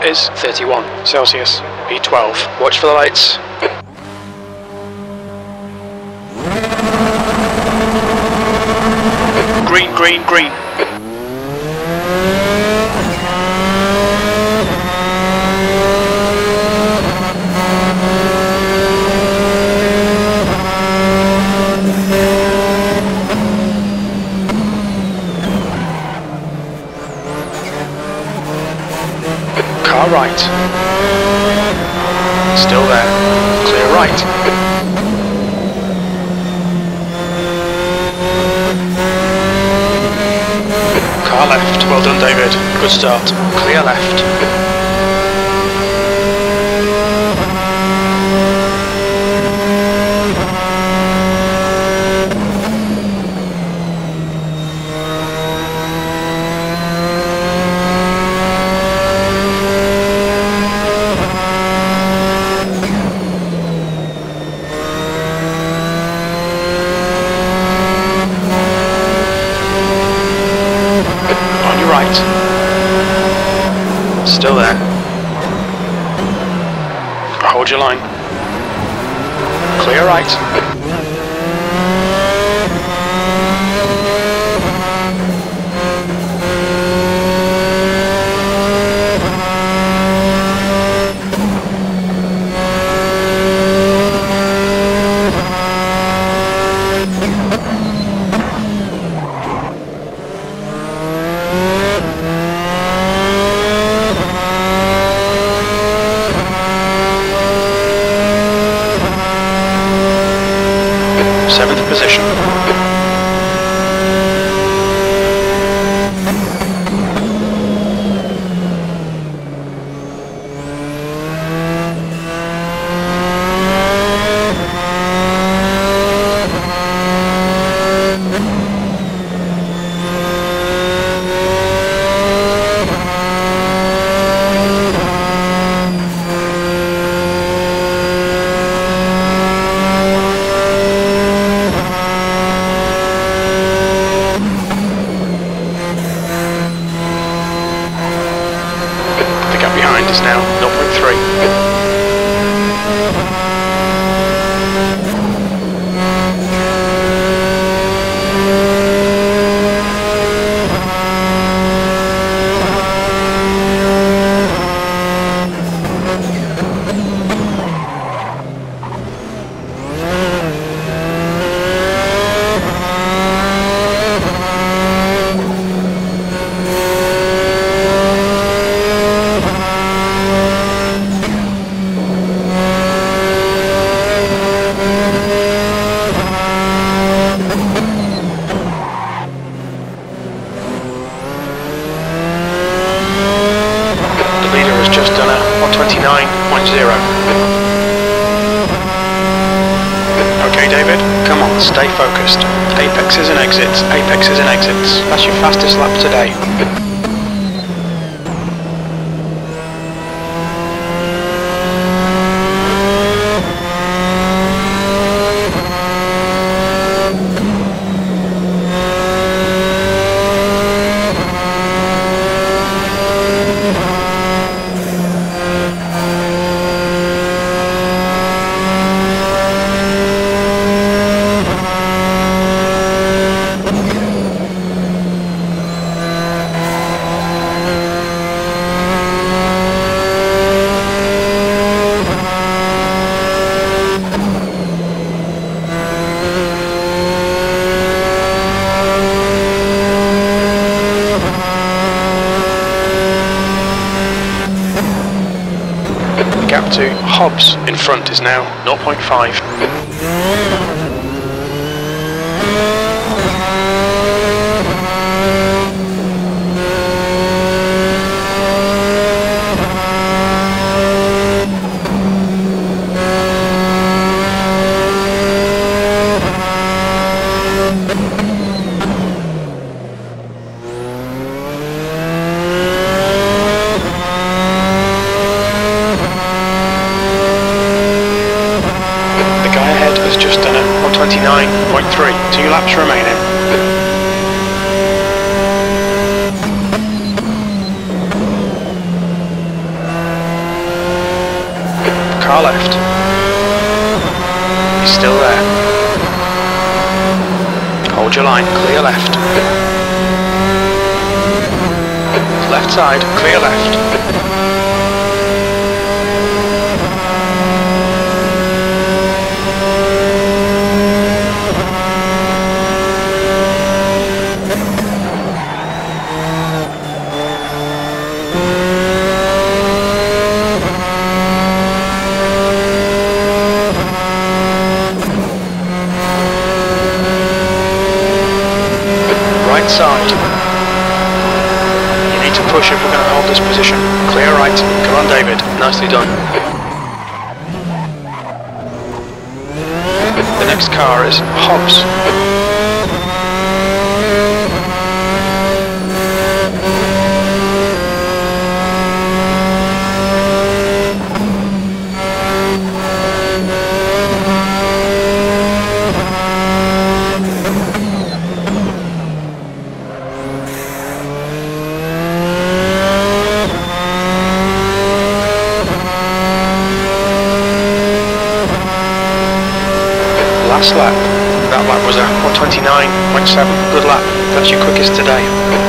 is 31 Celsius, B12. Watch for the lights. Green, green, green. Car right. Still there. Clear right. Car left. Well done, David. Good start. Clear left. Still there. Hold your line. Clear right. Seventh position. Is now 0.3. Just done a 129.0. Okay, David, come on, stay focused. Apexes and exits, apexes and exits. That's your fastest lap today. Gap to Hobbs in front is now 0.5. Just done a 129.3, 2 laps remaining. car left. He's still there. Hold your line, clear left. Left side, clear left. Right side. You need to push if we're going to hold this position. Clear right. Come on, David. Nicely done. The next car is Hobbs. Last lap. That lap was a 129.7. Good lap. That's your quickest today.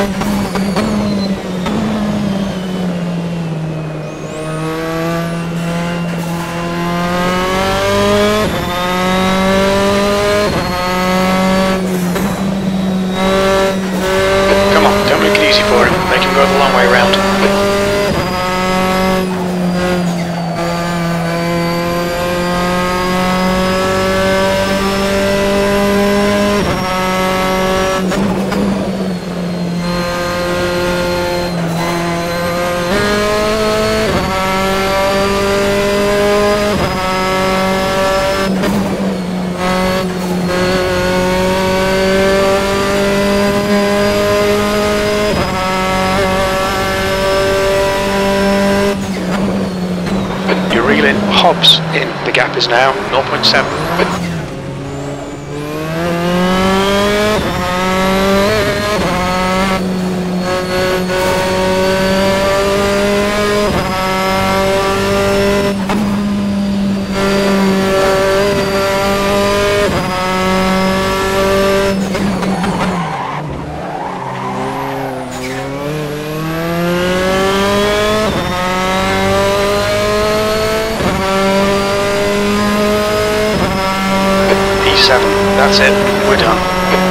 Come on, don't make it easy for him. Make him go the long way round. Hobbs in. The gap is now 0.7. That's it, we're done.